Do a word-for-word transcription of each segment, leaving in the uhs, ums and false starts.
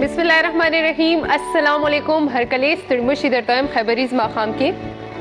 बिस्मिल्लाहिर्रहमानिर्रहीम अस्सलाम वालेकुम हर कले ستړمشي درته هم خبریز ماښام کې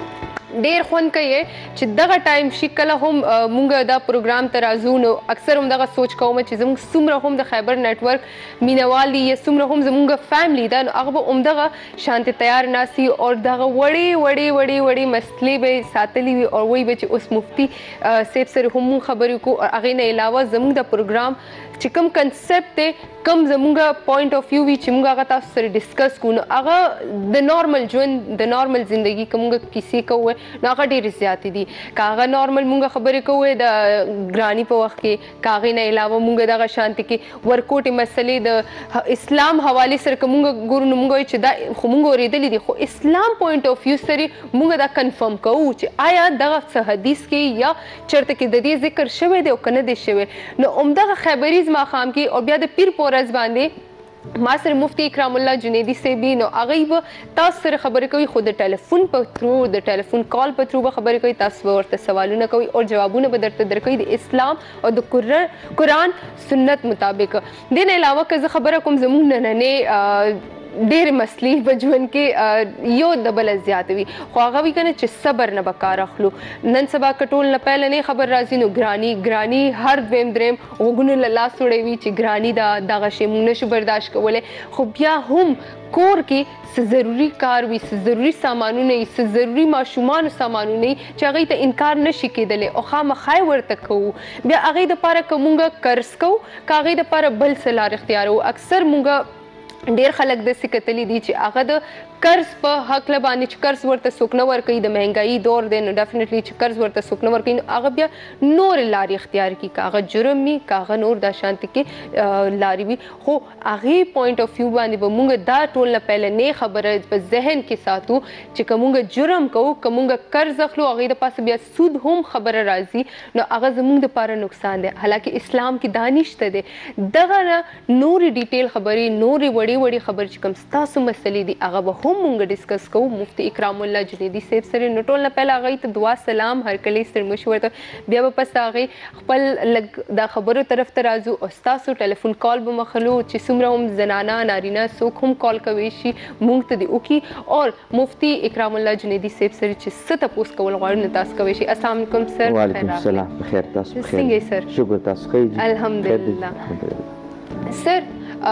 ډیر خوند کوي چې دغه ټایم شي کله هم مونږ دا پروګرام ته راځو نو اکثر هم دغه سوچ کوم چې زموږ څومره هم د خیبر نیټورک مینوال دي یا څومره هم زموږ فیملی ده نو هغه به همدغه شانتې تیار ناسي او دغه وړې وړې وړې وړې مسلې به ساتلي وي او وایي به چې اوس مفتي صاحب سره هم مونږ خبرې کوو او هغې نه علاوه زموږ د پروګرام چې کوم کنسپټ دی کوم زموږ پوینټ اف ویو وي چې موږ هغه تاسو سره ډسکس کوو نو هغه د نارمل ژوند د نارمل زندګي که موږ کیسې کوو نو هغه ډېرې زیاتې دي که هغه نارمل موږ خبرې کوو د ګراني په وخت کې که هغې نه علاوه موږ دغه شانتې کې ورکوټې مسلې د اسلام حوالې سره که موږ ګورو نو موږ وایو چې دا خو موږ اورېدلي دي خو اسلام پوینټ اف ویو سره موږ دا کنفرم کوو چې آیا دغه څه حدیث کې یا چېرته کې د دې ذکر شوی دی او که نه دی شوی نو همدغه خیبریز ماښام کې او بیا د پیر په ورځ باندې ما سره مفتی اکرام الله جنیدي صاحب وي نو هغوی به تاسو سره خبرې کوي خو د ټلیفون په تھرو د ټلیفون کال په تھرو به خبرې کوي تاسو به ورته سوالونه کوي او جوابونه به درته درکوي د اسلام او د قرآن سنت مطابق دې نه علاوه که زه خبره کوم زموږ نننې ډېرې مسلې په ژوند کې یو د بله زیاته وي خو هغه وي که نه چې صبر نه به کار اخلو نن سبا که ټول نه پیله نه خبر راځي نو ګراني ګراني هر دویم دریم غوږونه له لاس وړی وي چې ګراني دا دغه شی موږ نشو برداشت کولی خو بیا هم کور کې څه ضروري کار وي څه ضروري سامانونه وي څه ضروري ماشومانو سامانونه وي چې هغوی ته انکار نشي کېدلی او خامخا یې ورته کوو بیا هغوی دپاره که مونږ قرض کوو که هغوی دپاره بل څه لار اختیاروو اکثر مونږ ډېر خلک داسې کتلي دي چې هغه د قرض په هکله باندې چې قرض ورته څوک نه ورکوي د مهنګایي دور دی نو ډیفینیټلی چې قرض ورته څوک نه ورکوي نو هغه بیا نورې لارې اختیار کړي که هغه جرم وي که هغه نور دا شانتې کې لارې وي خو هغې پوینټ اف ویو باندې به مونږ دا ټول نه پهلنۍ خبره په ذهن کې ساتو چې که مونږ جرم کوو که مونږ قرض اخلو هغې دپاسه بیا سود هم خبره راځي نو هغه زموږ دپاره نقصان دی حالانکه اسلام کې دا نشته دی دغه نه نورې ډیټیل خبرې نورې وړې وړې خبرې چې کوم ستاسو مسلې دي هغه به هم مونږ ډسکس کوو مفتی اکرام الله جنیدي صاحب سره نو ټول نه پهله هغوی ته دعا سلام هر کلی ستړمشي ورته بیا به پس هغې خپل لږ دا خبرو طرف ته راځو او ستاسو ټلیفون کال به مخلو چې څومره هم زنانه نارینه څوک هم کال کوی شي مونږ ته دې وکړي او مفتی اکرام الله جنیدي صاحب سره چې څه تپوس کول غواړو نو تاسو کوی شي السلام علیکم سر وعلیکم السلام بخیر تاسو بخیر څنګه سر شکر تاسو ښه الحمدلله سر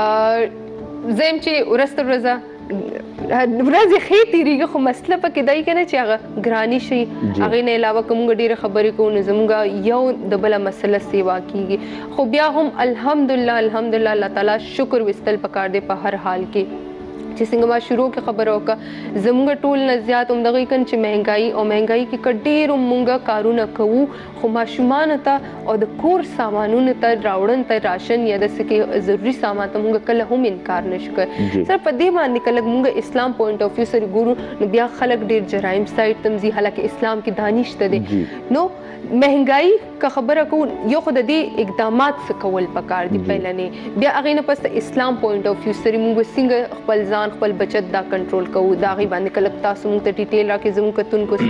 زه یم چې ورځ تر ورځه ورځې ښې تېرېږي خو مسله پکې دی که نه چې هغه ګراني شي هغې نه علاوه که مونږ ډېرې خبرې کوو نو زمونږ یو د بله مسله سیوا کېږي خو بیا هم الحمدلله الحمدلله الله تعالی شکر ویستل پکار دی په هر حال کې چې څنګه ما شروع کې خبره وکړه زموږ ټول نه زیات همدغه کن چې مهنګایي او مهنګایي کې که ډېر مونږ کارونه کوو خو ماشومانو ته او د کور سامانونو ته راوړن ته راشن یا داسې کې ضروري سامان ته مونږ کله هم انکار نشو کولی سر په دې باندې کله مونږ اسلام پوینټ اف ویو سره ګورو نو بیا خلک ډېر جرایم سایډ ته ځي حالانکه اسلام کې دا نشته دی نو مهنګایي که خبره کوو یو خو د دې اقدامات څه کول پکار دي پهلنې بیا هغې نه پس د اسلام پوینټ اف ویو سره مونږ څنګه خپل ځان خپل بچت دا کنټرول کوو د هغې باندې کله تاسو مونږ ته ډیټیل راکړئ زموږ کتونکو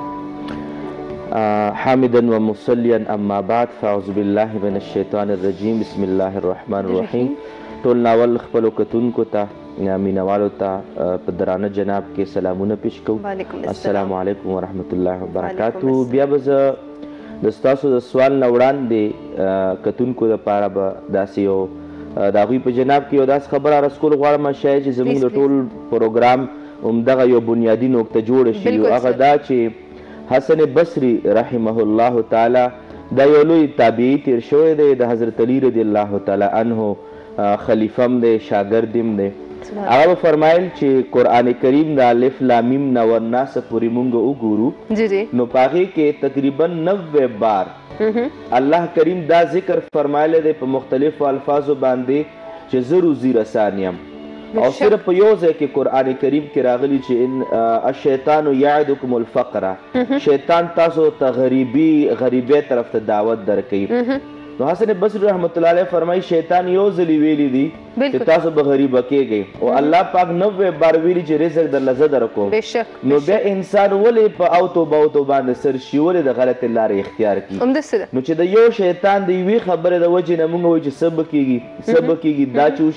سره حامدا ومصلیا اما بعد فاعوذ بالله من الشیطان الرجیم بسم الله الرحمن الرحیم ټول ناول خپلو کتونکو ته مینوالو ته په درانه جناب کې سلامونه پیش کوو السلام علیکم ورحمت الله وبرکاتو بیا به زه د ستاسو د سوال نه وړاندې کتونکو دپاره به داسې یو د هغوی په جناب کې یو داسې خبره رسکول غواړم شاید چې زموږ د ټول پروګرام همدغه یو بنیادي نقطه جوړه شي او هغه دا چې حسن بصري رحمه الله تعالی دا یو لوی تابعي تیر شوی دی د حضرت علی رضی الله تعالی عنه خلیفه هم دی شاګرد هم دی هغه به فرمایل چې قرآن کریم د الف لام میم نه ورناسه پورې مونږ وګورو نو په هغې کې تقریبا نوے بار الله کریم دا ذکر فرمایلی دی په مختلفو الفاظو باندې چې زه روزي رسان یم او صرف په یو ځای کې قرآن کریم کې راغلي چې الشیطان یعدکم الفقره شیطان تاسو ته غریبي غریبۍ طرف ته دعوت درکوي نو حسن بصري رحمت الله علیه فرمایي شیطان یو ځلې ویلي دي چې تاسو به غریبه کېږئ او الله پاک نوې بار ویلي چې رزق درله زه درکوم نو بیا انسان ولې په اوتو باوتو باندې سر شي ولې د غلطې لارې اختیار کړي نو چې د یو شیطان د یوې خبرې د وجې نه موږ وایو چې څه به کېږي څه به کېږي دا چې وشي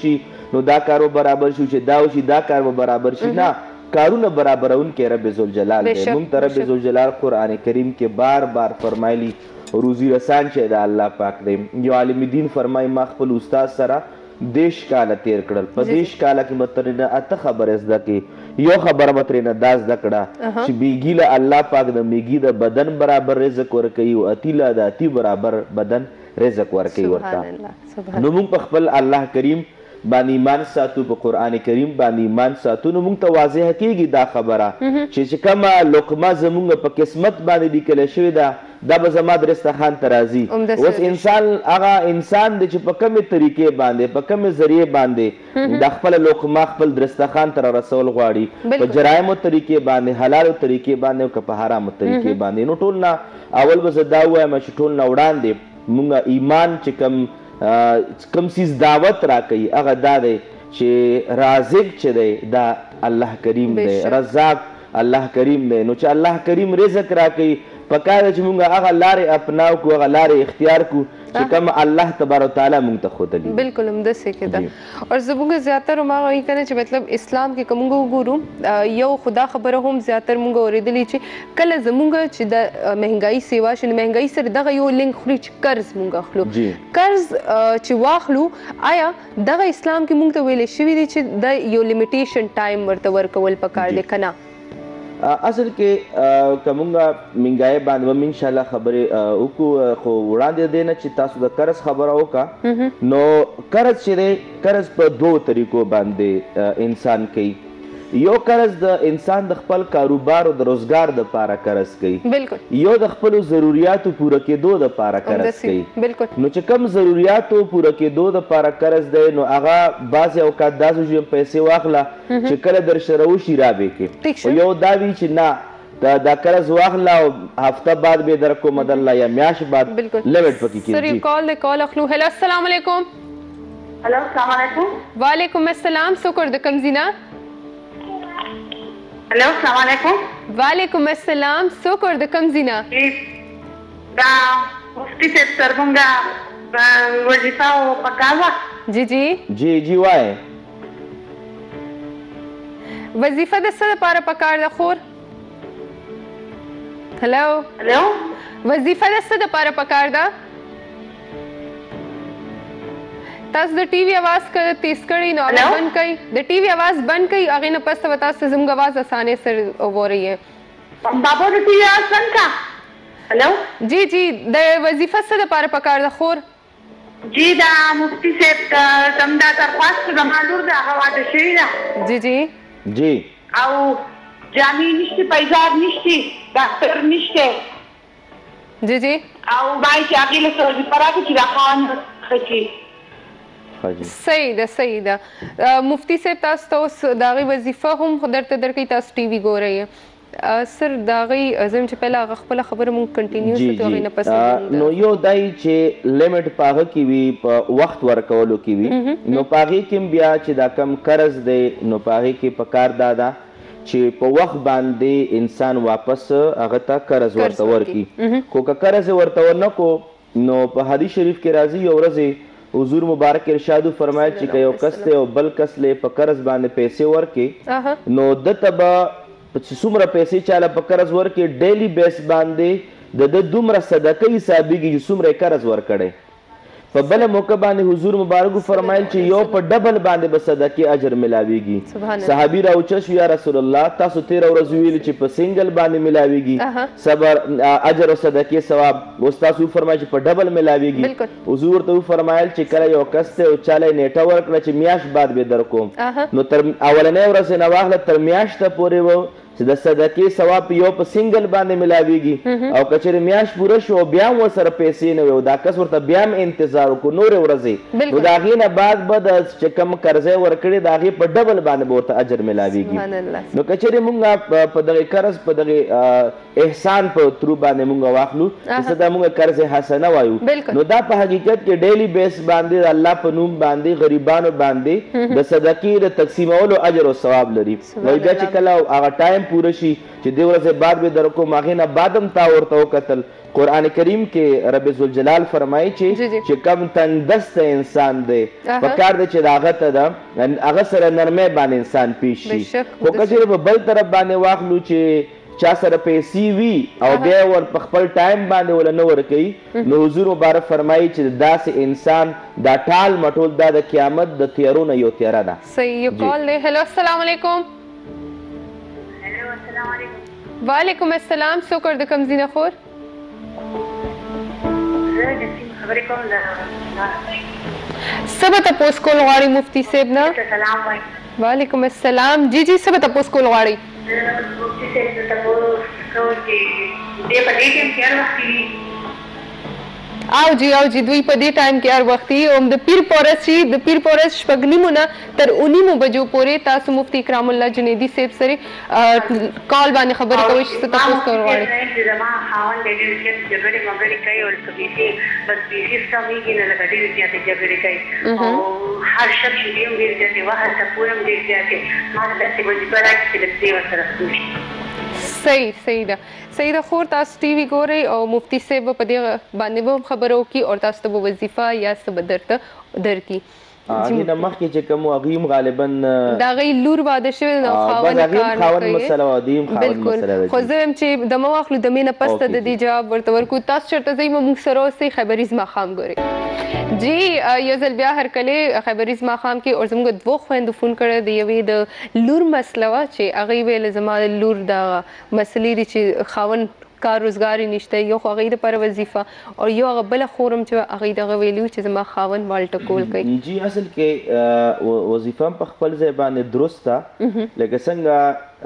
نو دا کار به برابر شي چې دا وشي دا کار به برابر شي نه کارونه برابرونکی رب ذوالجلال دی موږ ته رب ذوالجلال قرآن کریم کې بار بار فرمایلی روزي رسان چې د الله پاک دی یو عالم دین فرمایي ما خپل استاد سره دیش کاله تیر کړل په دیش کاله کې به ترېنه اته خبرې زده کړې یو خبره به ترېنه دا زده کړه چې بیګي له الله پاک د میګي د بدن برابر رزق ورکوي او اتی له د اتی برابر بدن رزق ورکوي ورته نو موږ په خپل الله کریم باندې ایمان ساتو په قرآن کریم باندې ایمان ساتو نو موږ ته واضح کېږي دا خبره چې چې کومه لقمه زموږ په قسمت باندې لیکلی شوې ده دا به زما د رستخان ته راځي اوس انسان هغه انسان دی چې په کومې طریقې باندې په کومې ذریعې باندې د خپله لقمه خپل درستخان ته رارسول غواړي په جرایمو طریقې باندې حلالو طریقې باندې او که په حرامو طریقې باندې نو ټول نه اول به زه دا ووایم چې ټول نه وړاندې موږ ایمان چې کوم کم سیز دعوت را کوي هغه دا دی چې رازق چې دی دا الله کریم دی رزاق الله کریم دی نو چې الله کریم رزق را کوي پکار ده چې موږ هغه لارې اپناو کړو هغه لارې اختیار کړو چې کوم الله تبارک تعالی موږ ته ښودلي بالکل همداسې کې ده اور زموږ زیاتره هماغه وایي که نه چې مطلب اسلام کې که موږ وګورو یو خدا خبره هم زیاتره موږ اورېدلي چې کله زموږ چې د مهنګایي سیوا شي نو مهنګایي سره دغه یو لینک خوري چې قرض موږ اخلو قرض چې واخلو آیا دغه اسلام کې موږ ته ویلی شوي دي چې د یو لیمیټیشن ټایم ورته ورکول پکار دی که نه اصل کې که مونږ مهنګایۍ باندې به انشاءالله خبرې وکړو خو وړاندې دی نه چې تاسو د قرض خبره وکړه نو قرض چې دی قرض په دوو طریقو باندې انسان کوي یو قرض د انسان د خپل کاروبار او د روزګار دپاره قرض کوي یو د خپلو ضروریاتو پوره کېدو دپاره قرض کوي نو چې کوم ضروریاتو پوره کېدو دپاره قرض دی نو هغه بعضې اوقات داسې چې پیسې واخله چې کله در سره وشي رابې کې یو دا وي چې نه دا قرض واخله او هفته بعد به در کومه درله یا میاشت بعد لیمټ پکې کېږي سر یو کال دی کال اخلو هلو السلام علیکم هلو السلام علیکم وعلیکم السلام څوک د کوم ځای نه هلو السلام علیکم وعلیکم السلام څوک ور د کوم ځای نه دا مفتی صاحب سر مونږه وظیفه او پکار وه جی جی جی جی وایه وظیفه د څه دپاره پکار ده خور هلو هلو وظیفه د څه دپاره پکار ده تاسو د ټي وي اواز تیز کړئ نو هغه بند کړئ د ټي وي اواز بند کړئ هغې نه پس به تاسو زموږ اواز اسانۍ سره واورئ بابا د ټي وي اواز بند کړه هلو جی جی د وظیفه څه دپاره پکار ده خور جی دا مفتی صاحب کوم دا درخواست زما لور ده هغه واده شوې ده جی جی جی او جامې نشته پیزار نشته دفتر نشته جی جی او وایي چې هغې له څه وظیفه راکړي چې دا خاوند ښه کړي صحیح ده صحیح ده مفتی صاحب تاسو ته اوس د هغې وظیفه هم درته درکوي تاسو ټي وي ګورئ سر د هغې زم چې پهله هغه خپله خبره مونږ کنټینیو کړو هغې نه پس نو یو دا چې لیمټ په هغه کې وي په وخت ورکولو کې وي نو په هغې کې هم بیا چې دا کم قرض دی نو په هغې کې پکار دا ده چې په وخت باندې انسان واپس هغه ته قرض ورته ورکړي خو که قرض یې ورته ونه کړو نو په حدیث شریف کې راځي یو ورځ حضور مبارک ارشاد فرمایل چې که یو کس دی او بل کس له په قرض باندې پیسې ورکړي نو دته به څومره پیسې چاله په قرض ورکړي ډیلی بیس باندې د ده دومره صدقه حسابېږي چې څومره یې قرض ورکړی په بله موقع باندې حضور مبارک فرمایل چې یو په ډبل باندې به صدقې اجر ملاویږي صحابي راوچه شو یا رسول الله تاسو تېره ورځ ویلي چې په سنګل باندې ملاویږي صبر اجر او صدقې ثواب اوس تاسو وفرمایل چې په ډبل ملاویږي حضور ته وفرمایل چې کله یو کس دی او چاله یې نیټه ورکړه چې میاشت بعد به در کوم نو تر اولنۍ ورځ نه واخله تر میاشته پورې و چې د صدقې ثواب یو په سنګل باندې ملاویږي او که چېرې میاشت پوره شو بیا هم ورسره پیسې نه وي او دا کس ورته بیا هم انتظار وکړو نورې ورځې نو د هغې نه بعد به د چې کوم قرضه یې ورکړې د هغې په ډبل باندې به ورته اجر ملاویږي نو که چېرې مونږ په دغې قرض په دغې احسان په ترو باندې مونږ واخلو چې څه دا مونږ قرض حسنه وایو نو دا په حقیقت کې ډیلی بیس باندې د الله په نوم باندې غریبانو باندې د صدقې د تقسیمولو اجر او ثواب لري وایي بیا چې کله هغه ټایم ټایم پوره شي چې دې ورځې بعد به در کوم هغې نه بعد هم تا ورته وکتل. قرآن کریم کې رب ذوالجلال فرمایي چې چې کم تنګدسته انسان دی پکار دی چې د هغه ته ده هغه سره نرمۍ باندې انسان پیش شي. خو که چېرې په بل طرف باندې واخلو چې چا سره پیسې وي او بیا ور په خپل ټایم باندې ولا نه ورکوي نو حضور مبارک فرمایي چې داسې انسان دا ټال مټول دا د قیامت د تیارو نه یو تیاره ده. صحیح. یو کال دی. هلو السلام علیکم. هلو السلام علیکم. وعلیکم السلام. څوک ور د کوم ځای نه خور؟ زه د سیم خبرې کوم د څه به تپوس کول غواړئ مفتي صاحب نه؟ سلام وایم. وعلیکم السلام. جی جی څه به تپوس کول غواړئ؟ مفتي صاحب ته تپوس کوم چې دې په دې ټایم کې هر وخت وي او جی او جی دوی په دې ټایم کې هر وختي هم د پیر پورس چې د پیر پورس شپږ نیمو نه تر اوه نیمو بجو پورې تاسو مفتي اکرام الله جنیدي صاحب سره کال باندې خبرې کوئ چې څه تپوس کول غواړئ. زما خاوند د ډېر زیات جګړې مګړې کوي او که بیخي بس بیخي کمیږي نه لکه ډېرې زیاتې جګړې کوي او هر شب چې دی هم ډېر زیاتې وهل ټپونه هم ډېر زیاتې ما ته داسې وظیفه راکړي چې د دې ورسره شي. صحیح صحیح ده صحیح ده. خور تاسو ټي وي ګورئ او مفتي صاحب په دې باندې به هم خبره وکړي او تاسو ته به وظیفه یا څه به درته درکړي. هغې نه مخکې چې کوم هغې هم غالبا د هغې لور واده شوې نو خاوند کار نه کوي. بلکل. خو زه یم چې دمه واخلو دمې نه پس ته د دې جواب ورته ورکړو. تاسو چېرته ځئ موږ سره اوسئ خبریز ماښام ګورئ. جی یو ځل بیا هرکلې خبریز ماښام کې اور زموږ دوه خویندو فون کړی د یوې د لور مسله وه چې هغې ویله زما لور دغه مسلې دي چې خاوند کار روزګار یې نشته یو خو هغې دپاره وظیفه او یو هغه بله خور هم چې هغې دغه ویلي وو چې زما خاوند والټه کول کوي. جی اصل کې وظیفه هم په خپل ځای باندې درست ده لکه څنګه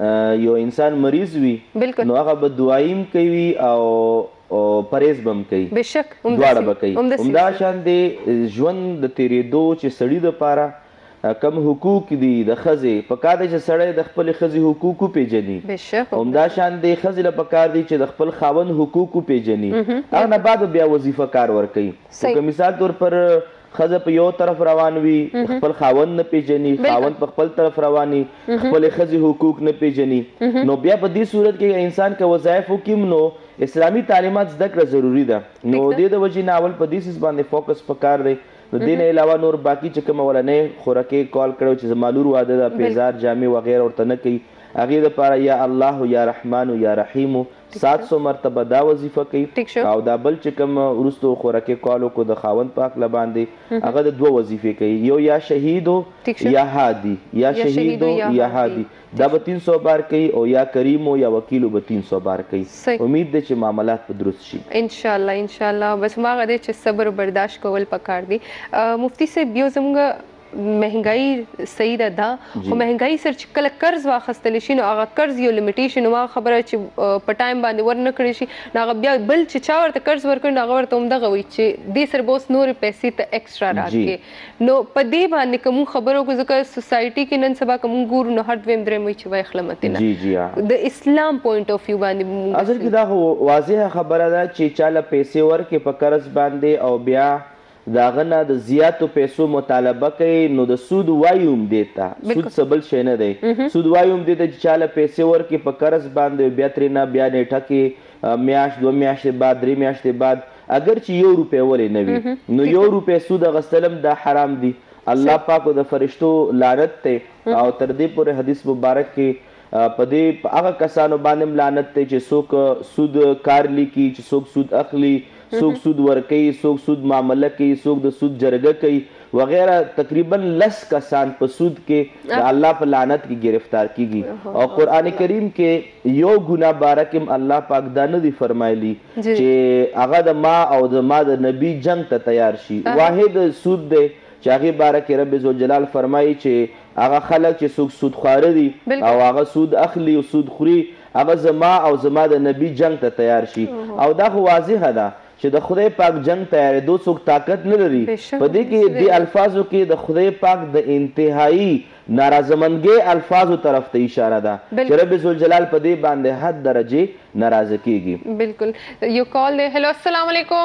یو انسان مریض وي نو هغه به دعایي هم کوي او او پرهیز به هم کوي بېشک دواړه به کوي. همدا شان دی ژوند د تېرېدو چې سړي دپاره کم حقوق دي د ښځې پکار دی چې سړی د خپلې ښځې حقوق وپېژني. همدا شان دی ښځې له پکار دی چې د خپل خاوند حقوق وپېژني هغه نه بعد بیا وظیفه کار ورکوي. که مثال طور پر ښځه په یو طرف روان وي خپل خاوند نه پیژني خاوند په خپل طرف روان وي خپلې ښځې حقوق نه پیژني نو بیا په دې صورت کې انسان که وظایف وکړي نو اسلامي تعلیمات زده کړه ضروري ده. نو دې د وجې نه اول په دې سیس باندې فوکس پکار دی. نو دې نه علاوه نور باقي چې کومه اولنۍ خوراکۍ کال کړی چې زما لور واده ده پیزار جامې وغیره ورته نه کوي هغې دپاره یا الله یا رحمان یا رحیم سات سو مرتبه دا وظیفه کوي او دا بل چې کوم وروستو خوراکۍ کال وکړو د خاوند په هکله باندې هغه د دوه وظیفې کوي یو یا شهیدو یا هادي یا شهیدو یا هادي دا به تین سو بار کوي او یا کریمو یا وکیلو به تین سو بار کوي. امید دی چې معاملات په درست شي انشاءالله انشاءالله. بس هماغه دی چې صبر و برداشت کول پکار دي. مفتي صاحب یو زموږ مهنګایي صحیح ده دا خو مهنګایي سره چې کله قرض واخیستلی شي نو هغه قرض یو لمیټیشن هغه خبره چې په ټایم باندې ورنه کړی شي نو هغه بیا بل چې چا ورته قرض ورکړي نو هغه ورته همدغه وایي چې دې سره به اوس نورې پیسې ته ایکسټرا راکړې. نو په دې باندې که مونږ خبرو وکړو ځکه سوسایټي کې نن سبا که مونږ ګورو نو هر دویم دریم وایي چې وایي خله متې نه د اسلام پوینټ اف ویو باندې اصل کې دا واضحه خبره ده چې چا له پیسې ورکړې په قرض باندې او بیا د هغه نه د زیاتو پیسو مطالبه کوي نو د سود وایي هم دې ته سود څه بل شی نه دی. سود وایي هم دې ته چې چا له پیسې ورکړي په قرض باندې بیا ترېنه بیا نیټه کې میاشت دوه میاشتې بعد درې میاشتې بعد اگر چې یو روپۍ ولې نه وي نو یو روپۍ سود اخیستل هم دا حرام دي. الله پاک د فرشتو لعنت دی او تر دې پورې حدیث مبارک کې په دې هغه کسانو باندې هم لعنت دی چې څوک سود کار لیکي چې څوک سود اخلي څوک سود ورکوي څوک سود معامله کوي څوک د سود جرګه کوي وغیرہ تقریبا لس کسان په سود کې د الله په لعنت کې گرفتار کیږي. او قرآن کریم کې یو ګناه باره کې الله پاک دا نه دی فرمایلی چې هغه د ما او د ما د نبی جنگ ته تیار شي. واحد سود دی چې هغې باره کې رب ذوالجلال فرمایي چې هغه خلک چې څوک سود خواره دي او هغه سود اخلي او سود خوري هغه زما او زما د نبی جنگ ته تیار شي. او دا خو واضحه ده چې د خدای پاک جنگ تیارېدو څوک طاقت نه لري. په دې کې دې الفاظو کې د خدای پاک د انتهایی نارضامندګۍ الفاظو طرف ته اشاره ده چې رب ذوالجلال په دې باندې حد درجې ناراضه کیږي. بالکل. یو کال دی. هلو السلام علیکم.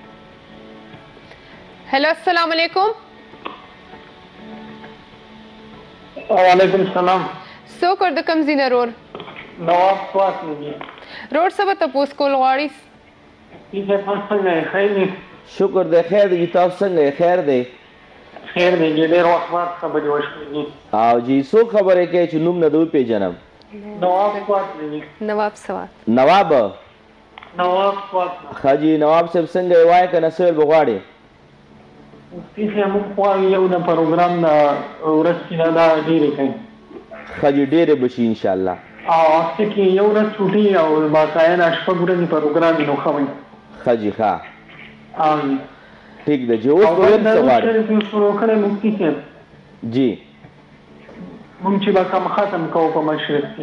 هلو السلام علیکم. وعلیکم السلام. څوک ور د کوم ځای نه رور؟ نواب سوات دی روډ څه به تپوس کول غواړي؟ دې په څنګه خیر دی؟ شکر دی خیر دی تاسو څنګه خیر دی؟ خیر دی ډېر وخت بعد خبرې وشوې دي. او جی څوک خبرې کوي چې نوم نه دوی پیژنم؟ نواب سوات دی. نواب سوات. نواب نواب سوات. ښه جي نواب صاحب څنګه یې وایه که نه څه ویل به غواړې؟ مفتي صاحب موږ غواړو یو د پروګرام د ورځ چې دا دا ډېرې کوي. ښه جي ډېرې به شي انشاءالله. او هفته کې یو ورځ چوټي او باقاعده شپږ ورځې پروګرام وي نو ښه وي. ښه جي ښه او ټیک ده جي اوس به ویل څه غواړې؟ شروع کړی مفتي صاحب جي موږ چې به کوم ختم کوو په مشرق کې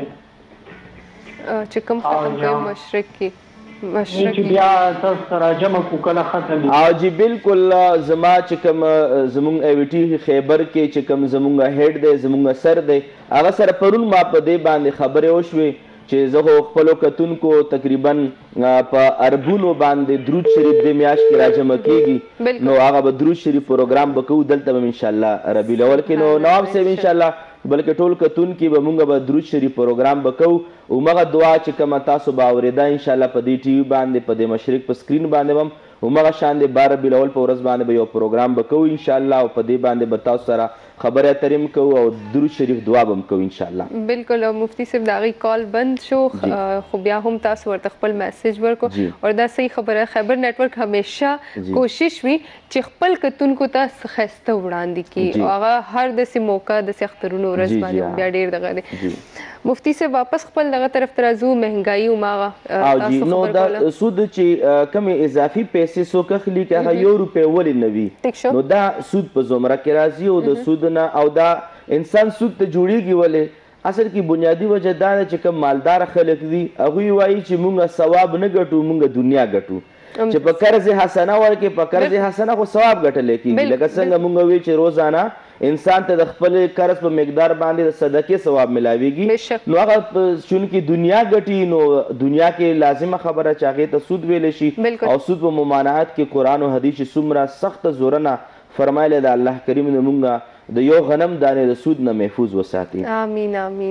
چې کوم ختم کوي مشرق کې مشرق چې بیا تاسو سره جمع کو کله ختم او جی بالکل زما چې کوم زمونږ ایویټي خیبر کې چې کوم زمونږ هیډ دی زمونږ سر دی هغه سره پرون ما په دې باندې خبرې وشوې چې زه خو خپلو کتونکو تقریبا په اربونو باندې درود شریف دې میاشت کې راجمع کېږي نو هغه به درود شریف پروګرام به کوو دلته به انشاءالله ربیع الاول کې نو نواب صاحب انشاءالله بلکې ټول کتونکي به مونږ به درود شریف پروګرام به کوو همغه دعا چې کومه تاسو به اورېده انشاءالله په دې ټي وي باندې په دې مشرق په سکرین باندې به هم همغه شان د بار ربیع الاول په ورځ باندې به یو پروګرام به کوو انشاءالله او په دې باندې به تاسو سره خبرې اترې هم کوو او درود شریف دعا به هم کوو انشاءالله. بالکل مفتي صاحب د هغې کال بند شو خو بیا هم تاسو ورته خپل میسج ورکړو او دا صحیح خبره خیبر نیټورک همیشه کوشش وي چې خپل کتونکو ته څه ښایسته وړاندې کړي او هغه هر داسې موقع داسې اخترونو ورځ باندې بیا ډېر دغه دی. مفتي صاحب واپس خپل دغه طرف ته راځو مهنګایي هماغه او جی نو دا سود چې کمې اضافي پیسې څوک اخلي که هغه یو روپۍ ولې نه وي نو دا سود په زمره کې راځي او د سود نه او دا انسان سود ته جوړیږي ولې اصل کې بنیادي وجه دا ده چې کوم مالدار خلک دي هغوی وایي چې مونږ ثواب نه ګټو مونږ دنیا ګټو چې په قرض حسنه ورکې په قرض حسنه خو ثواب ګټلی کېږي لکه څنګه مونږ وی چې روزانه انسان ته د خپل قرض په مقدار باندې د صدقې ثواب ملاویږي نو هغه چونکې دنیا ګټي نو دنیا کې لازمه خبره چې هغې ته سود ویلی شي او سود په ممانعت کې قرآن و حدیث چې څومره سخته زورنه فرمایلی د الله کریم نه مونږ د یو غنم دانې د سود نه محفوظ وساتي. امین امین.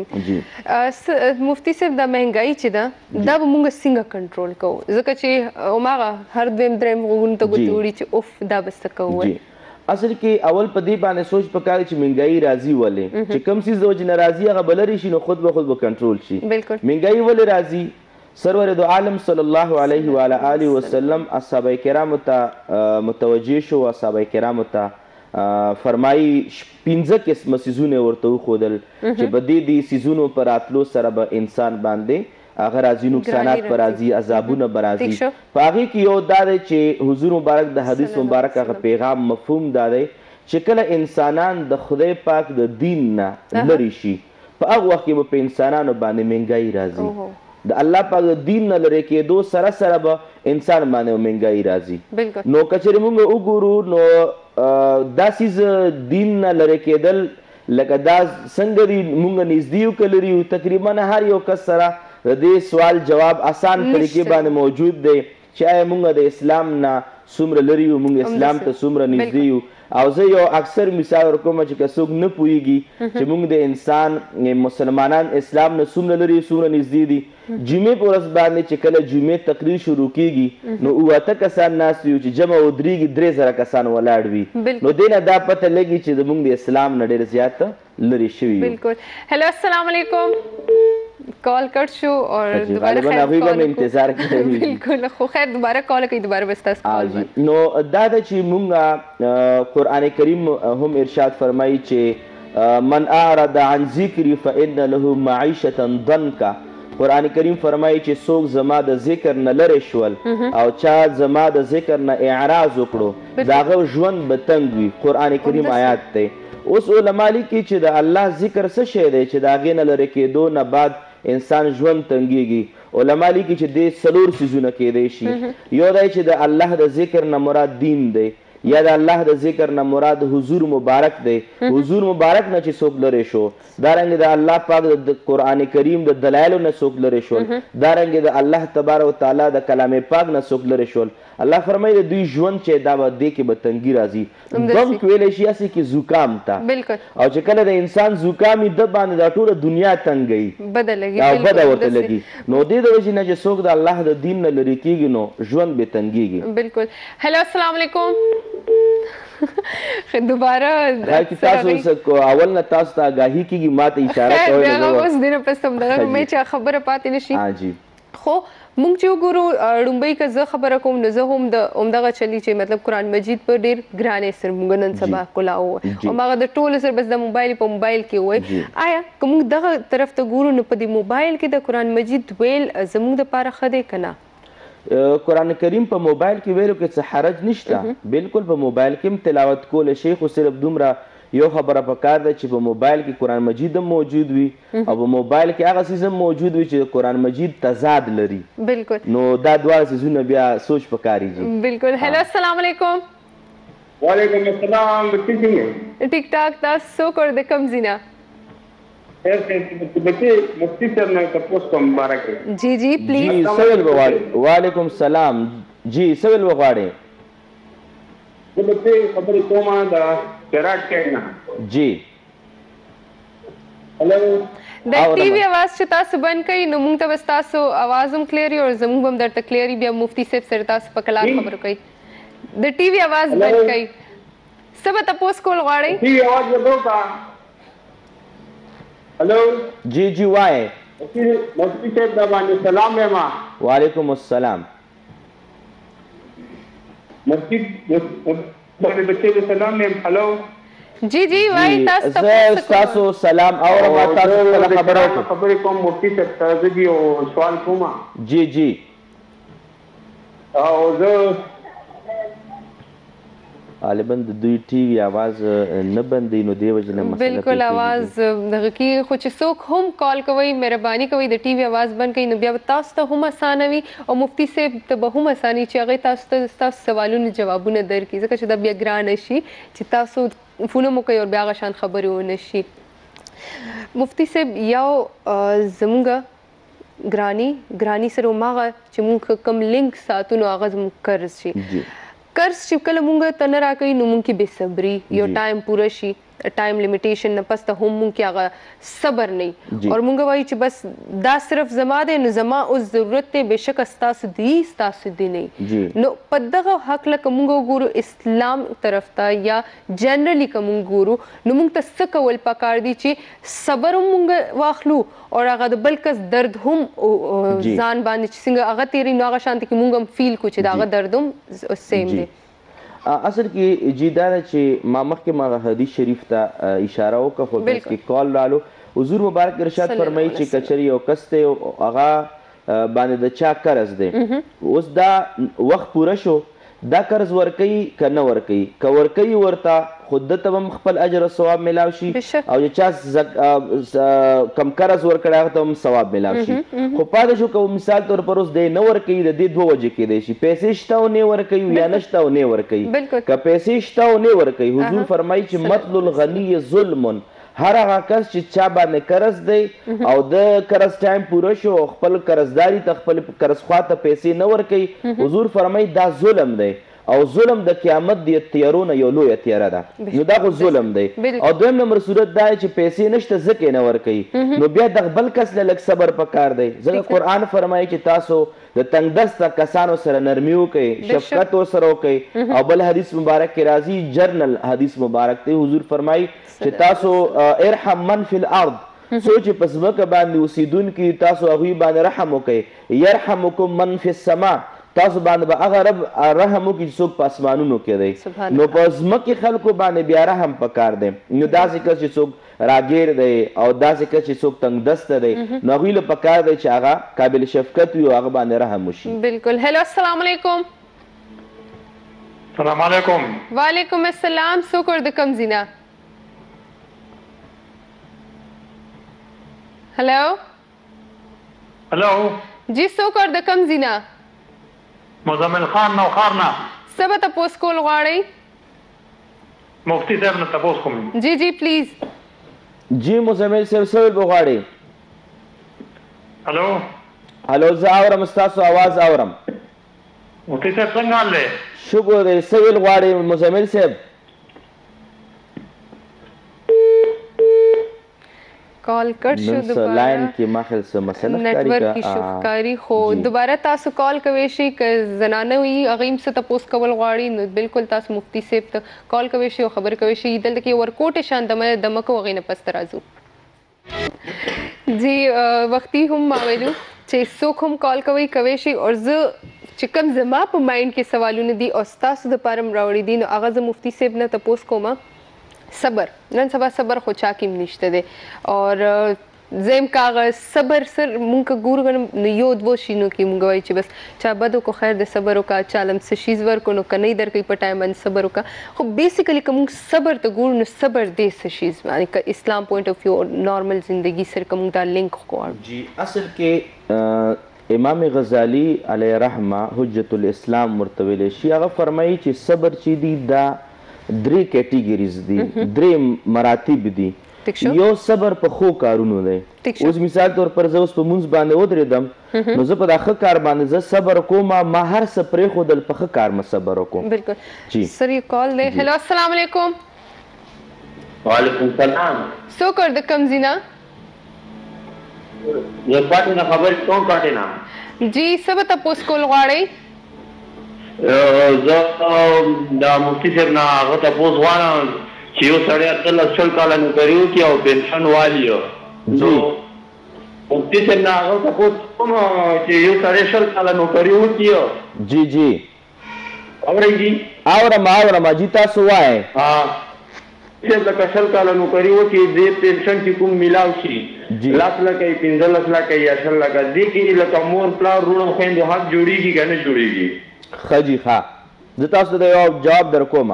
مفتي صاحب دا مهنګایي چې ده دا به مونږ څنګه کنټرول کوو ځکه چې هماغه هر دویم دریم غوږونو ته ګوتې وړي چې اوف دا به څه کوو؟ اصل کې اول په دې باندې سوچ پکار چې مهنګایي راځي ولې چې کوم څیز د وجې نه راځي هغه به لرې شي نو خود به خود به کنټرول شي. مهنګایي ولې راځي؟ سرور دو عالم صلی الله علیه و آله وسلم اصحابه کرامو ته متوجه شو اصحابه کرامو ته فرمایي پنځه قسمه څیزونه ورته وښودل چې په دې دې څیزونو په راتلو سره به انسان باندې هغه راځي نقصانات به راځي عذابونه به راځي په هغې کې یو دا دی چې حضور مبارک د حدیث مبارک هغه پیغام مفهوم دا دی چې کله انسانان د خدای پاک د دین نه لرې شي په هغه وخت کې به په انسانانو باندې مهنګایي راځي د الله پاک د دین نه لرې کېدو سره سره به انسان باندې مهنګایي راځي نو که چېرې موږ وګورو نو دا څیز دین نه لرې کېدل لکه دا څنګه دي موږ نږدې یو که لرې یو تقریبا هر یو کس سره د دې سوال جواب آسان طریقې باندې موجود دی چې آیا موږ د اسلام نه څومره لرې یو موږ اسلام ته څومره نږدې یو او زه یو اکثر مثال ورکوم چې که څوک نه پوهېږي چې موږ د انسان مسلمانان اسلام نه څومره لرې څومره نږدې دي جمعې په ورځ باندې چې کله جمعې تقریر شروع کېږي نو اووه اته کسان ناست وي چې جمع ودرېږي درې زره کسان ولاړ وي نو دې نه دا پته لګي چې زموږ د اسلام نه ډېر زیات لرې شوي یو. بالکل. هلو السلام علیکم. کال کٹ شو اور دوباره خیر کال انتظار کوي. بالکل خو خیر دوباره کال کوي دوباره بس تاسو کال نو دا د چې مونږ قرآن کریم هم ارشاد فرمایي چې من اعرض عن ذکری فان له معیشة ضنکا قرآن کریم فرمایي چې څوک زما د ذکر نه لرې شول او چا زما د ذکر نه اعراض وکړو د هغه ژوند به تنګ وي. قرآن کریم آیات دی. اوس علما لیکي چې د الله ذکر څه شی دی چې د هغې نه لرې کېدو نه بعد انسان ژوند تنګېږي. علما لیکي چې دې څلور څیزونه کېدی شي. یو دی چې د الله د ذکر نه مراد دین دی یا د الله د ذکر نه مراد حضور مبارک دی حضور مبارک نه چې څوک لرې شو دارنګې د الله پاک د قرآن کریم د دلایلو نه څوک لرې شول دارنګې د الله تبارک وتعالی د کلام پاک نه څوک لرې شول الله فرمایي د دوی ژوند چې دا به دې کې به تنګي راځي ضنک ویلی شي هسې کې زکام ته بالکل او چې کله د انسان زکام وي ده باندې دا ټوله دنیا تنګوي بده لګي او بده ورته لګي نو دې د وجې نه چې څوک د الله د دین نه لرې کېږي نو ژوند به تنګېږي بالکل هلو السلام علیکم دوباره تاسو اول نه تاسو ته آګاهي کېږي ما ته اشاره کوئ اوس دې نه پس همدغه مې چې خبره پاتې نه شي خو مونږ چې وګورو لومبۍ که زه خبره کوم نو زه هم د همدغه چلي چې مطلب قرآن مجید په ډېر ګرانۍ سره مونږ نن سبا ښکلا ووایو هماغه د ټولو سره بس د موبایل په موبایل کې ووایي آیا که مونږ دغه طرف ته ګورو نو په دې موبایل کې د قرآن مجید ویل زموږ دپاره ښه دی که نه قرآن کریم په موبایل کې ویلو کې څه حرج نشته بالکل په موبایل کې هم تلاوت کولی شي خو صرف دومره یو خبره پکار ده چې په موبایل کې قرآن مجید هم موجود وي او په موبایل کې هغه څیز هم موجود وي چې قرآن مجید تضاد لري بالکل نو دا دواړه څیزونه بیا سوچ پکارېږي بالکل هلو السلام علیکم وعلیکم السلام ٹھیک ټیک ټاک تاسو څوک اور د کوم ځای نه مفتی صاحب نے تپوس کو مبارک جی جی پلیز جی سوال بغواړي وعلیکم السلام جی سوال بغواړي زه به څه خبرې کوم د قرات کې نه جی هلو د ټي وي اواز چې تاسو بند کړئ نو موږ ته بس تاسو اواز هم کلیر وي او زموږ هم درته کلیر وي بیا مفتی صاحب سره تاسو په کلار خبرې کوئ د ټي وي اواز بند کړئ څه به تپوس کول غواړئ ټي وي اواز به وکړه هلو جی جی وایې مفتی صاحب دا باندې سلام وایم وعلیکم السلام مسجد باندې بچې د سلام وایم هلو جی جی وایي تاسو زه ستاسو سلام اورم او تاسو سره خبره وکړم خبرې کوم مفتی صاحب ته زه دې یو سوال کوم جی جی او زه غالبا د دوی ټي وي اواز نه بندوي نو دې وجې نه مسله بالکل اواز دغه کې خو چې څوک هم کال کوئ مهرباني کوئ د ټي وي اواز بند کړئ نو بیا به تاسو ته هم اسانه وي او مفتي صاحب ته به هم اسانه وي چې هغې تاسو ته ستاسو سوالونو جوابونه درکړي ځکه چې دا بیا ګرانه شي چې تاسو فون هم وکړئ او بیا هغه شان خبرې ونه شي مفتي صاحب یو زموږ ګراني ګراني سره هماغه چې موږ کوم لینک ساتو نو هغه زموږ قرض شي قرض چې کله مونږ ته نه راکوي نو مونږ کې بې صبري یو ټایم پوره شي ټایم لیمیټیشن نه پس ته هم مونږ کې هغه صبر نه اور مونږ وایي چې بس دا صرف زما دی نو زما اوس ضرورت دی بېشکه ستاسو دی ستاسو دی نه نو په دغه هکله که مونږ وګورو اسلام طرف ته یا جنرلی که مونږ ګورو نو مونږ ته څه کول پکار دي چې صبر هم مونږ واخلو او هغه د بل کس درد هم ځان باندې چې څنګه هغه تېري نو هغه شانتې کې مونږ هم فیل کړو چې د هغه درد هم سیم دی اصل کې جی دا ده چې ما مخکې ما حدیث شریف ته اشاره وکړه خو بس کې کال رالو حضور مبارک ارشاد فرمایي چې کچري یو کس دی هغه باندې د چا قرض دی اوس دا وخت پوره شو دا قرض ورکوي که نه ورکوي که ورکوي ورته خو ده ته هم خپل اجر او ثواب میلاو شي او چې چا کم قرض ورکړی هغه ته هم ثواب میلاو شي خو پاتې شو که مثال طور پر اوس دی نه ورکوي د دې دوه وجې کیدی شي پیسې شته او نه ورکوي یا نشته او نه ورکوي که پیسې شته او نه ورکوي حضور فرمایي چې مطل الغني ظلم هر هغه کس چې چا باندې قرض دی او د قرض ټایم پوره شو او خپل قرضداري ته خپل قرض خوا ته پیسې نه ورکوي حضور فرمایي دا ظلم دی او ظلم د قیامت د تیارو نه یو لویه تیاره ده نو دا خو ظلم دی او دویم نمبر صورت دا چې پیسې نشته ځکه نه ورکوي نو بیا دغه بل کس له لږ صبر پکار دی ځکه قرآن فرمایي چې تاسو د تنګدسته کسانو سره نرمي وکړئ شفقت ورسره وکړئ او بل حدیث مبارک کې راځي جرنل حدیث مبارک دی حضور فرمایي چې تاسو ارحم من فی الارض سوچ په ځمکه باندې اوسیدونکي تاسو هغوی باندې رحم وکړئ یرحمکم من فی السما تاسو باندې به هغه رب رحم وکړي چې څوک په اسمانونو کې دی نو په ځمکې خلکو باندې بیا رحم پکار دی نو داسې کس چې څوک راګیر دی او داسې کس چې څوک تنګدسته دی نو هغوی له پکار دی چې هغه قابل شفقت وي او هغه باندې رحم وشي بالکل هلو السلام علیکم السلام علیکم وعلیکم السلام څوک اور د کوم ځای نه هلو هلو جی څوک اور د کوم ځای نه مزمل خان نو خارنا څه به تپوس کول غواړئ مفتی صاحب نه تپوس کوم جی جی پلیز جی مزمل صاحب څه ویل غواړئ هلو هلو زه اورم ستاسو اواز اورم مفتي صاحب څنګه حال دی؟ شکر دی. څه ویل غواړې مزمل صاحب؟ کال کټ شو نن څه لاین کې ما خیال څه مسله ښکاري نیټورک ایشو ښکاري خو دوباره تاسو کال کوئ شي که زنانه وي هغې هم څه تپوس کول غواړي نو بالکل تاسو مفتي صاحب ته کال کوئ شي او خبرې کوئ شي. دلته کې ورکوټې شان دمه دمه کوو هغې نه پس ته راځو. جی وختي هم ما ویلو چې څوک هم کال کوئ کوئ شي او زه چې کوم زما په مایند کې سوالونه دي او ستاسو دپاره م راوړي دي نو هغه زه مفتي صاحب نه تپوس کومه. صبر نن سبا صبر خو چا کې نشته دی اور زم کاغذ صبر سر مونږ که ګورو نو یو دوه شینو کې مونږ وایي چې بس چا بدو کو خیر د صبر وکړه چالم څه شیز ورکو نو که نه در کوي په ټایم باندې صبر وکړه. خو بیسیکلی که مونږ صبر ته ګورو نو صبر دی څه شیز باندې که اسلام پوینټ آف ویو نارمل زندگی سره که مونږ دا لینک غواړو. جی اصل کې امام غزالی علیه رحمه حجت الاسلام ورته ویلی شي هغه فرمایي چې صبر چې دی دا درې کیټیګریز دي درې مراتب دي. یو صبر په ښو کارونو دی. اوس مثال طور پر زه اوس په مونځ باندې ودرېدم نو زه په دا ښه کار باندې زه صبر کوم ما هر څه پرېښودل په ښه کار مې صبر وکړم. بالکل سر یو کال دی. هلو السلام علیکم. وعلیکم السلام. څوک د کوم ځای نه؟ زه پاتې نه خبرې کوم پاتې نه. جی څه به تپوس کول غواړئ؟ زه د مفتي صاحب نه هغه تپوس غواړم چې یو سړی اتلس شل کاله نوکري وکړي او پنشن والي نو مفتي صاحب نه هغه تپوس کوم چې یو سړی شل کاله نوکري وکړي. جی جی اورئ جی؟ اورم اورم جی تاسو وایئ. صاحب لکه شل کاله نوکري وکړي دې پنشن چې کوم میلاو شي لس لکه یې پنځلس لکه یا شل لکه دې کې لکه مور پلار وروڼه خویندې حق جوړېږي که نه جوړېږي؟ ښه جي ښه زه تاسو ته یو جواب در کوم.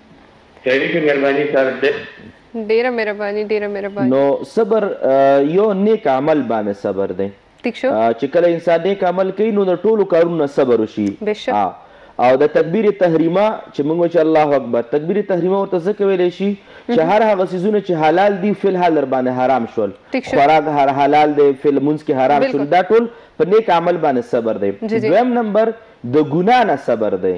صحیح مهرباني سر ډېره مهرباني ډېره مهرباني. نو صبر یو نیک عمل باندې صبر دی. ٹھیک شو چې کله انسان نیک عمل کوي نو د ټولو کارونو صبر وشي. بېشک او د تکبیر تحریمه چې موږ چې الله اکبر تکبیر تحریمه ورته ځکه ویلی شي چې هر هغه څیزونه چې حلال دي فی الحال در باندې حرام شول. خوراک هر حلال دی فی لمونځ کې حرام شول دا ټول په نیک عمل باندې صبر دی. دویم نمبر د ګناه نه صبر دی.